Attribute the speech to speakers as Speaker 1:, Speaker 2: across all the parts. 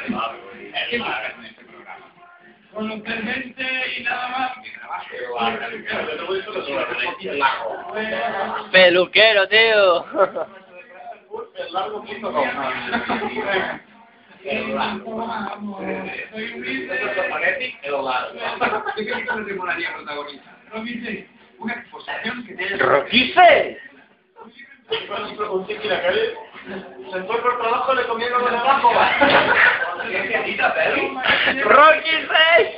Speaker 1: Es largo en este programa. Con los presentes y nada más.
Speaker 2: Peluquero, tío.
Speaker 1: El largo punto com. Soy humilde. ¿Qué película te molaría protagonizar? Una exposición que te haya...
Speaker 2: ¡Rocky VI!
Speaker 1: Un chiqui la calle. Se fue por trabajo, le comieron con el abajo. ¿Qué querida, Peli?
Speaker 2: ¡Rocky VI!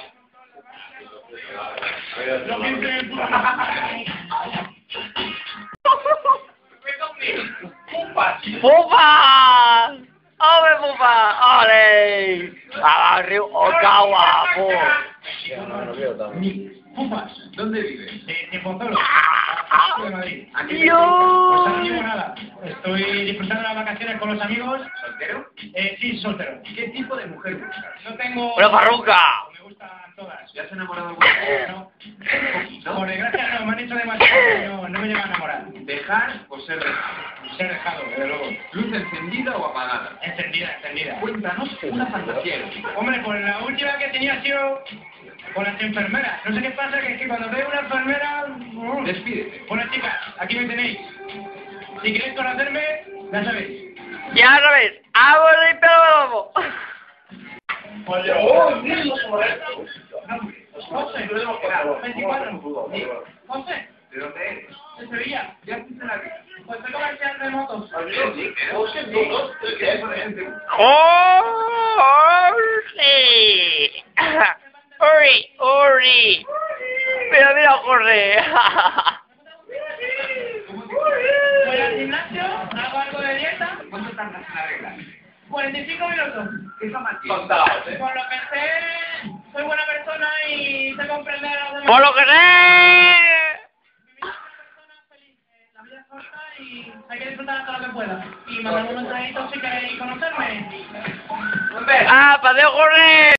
Speaker 2: ¡Pupa! ¡Hombre, pupa! ¡Ole! ¡A Río Okawa!
Speaker 1: Pupas, ¿dónde vives?
Speaker 3: De Pozuelo, de Madrid.
Speaker 1: Aquí.
Speaker 2: ¡Yo!
Speaker 3: Pues no llevo nada. Estoy disfrutando de las vacaciones con los amigos.
Speaker 1: ¿Soltero?
Speaker 3: Sí, soltero.
Speaker 1: ¿Qué tipo de mujer buscas?
Speaker 3: No tengo...
Speaker 2: ¡Una farruca!
Speaker 3: Me gustan todas.
Speaker 1: ¿Ya has enamorado alguna vez?
Speaker 3: No.
Speaker 1: Un poquito.
Speaker 3: Por desgracia no, me han hecho demasiado, pero no me llevan a enamorar.
Speaker 1: ¿Dejar o ser dejado?
Speaker 3: Ser dejado, desde luego.
Speaker 1: ¿Luz encendida o apagada?
Speaker 3: Encendida, encendida.
Speaker 1: Cuéntanos una fantasía erótica.
Speaker 3: Hombre, pues la última que tenía ha sido con las enfermeras. No sé qué pasa, que es que cuando veo una enfermera...
Speaker 1: Despídete.
Speaker 3: Bueno, chicas, aquí me tenéis. Si queréis conocerme, ya sabéis.
Speaker 2: Ya sabéis, ¡vamos de pelo!
Speaker 3: Oye, José, 24. José,
Speaker 1: ¿De dónde eres?
Speaker 3: de Sevilla.
Speaker 1: ¿Ya has visto la vida?
Speaker 3: Pues soy comercial de motos.
Speaker 2: ¡Oh, sí! ¡Uri, Uri! ¡Mira, mira, corre!
Speaker 3: Voy al gimnasio, hago algo de dieta.
Speaker 1: ¿Cuánto tardas en arreglar?
Speaker 3: 45 minutos.
Speaker 1: ¿Qué son más
Speaker 3: Por lo que sé, soy buena persona y sé comprender a los demás.
Speaker 2: ¡Por lo que sé!
Speaker 3: La vida es corta y hay que disfrutar hasta lo que pueda. Y mandar un mensajito si queréis conocerme.
Speaker 2: ¡Ah, paseo corre!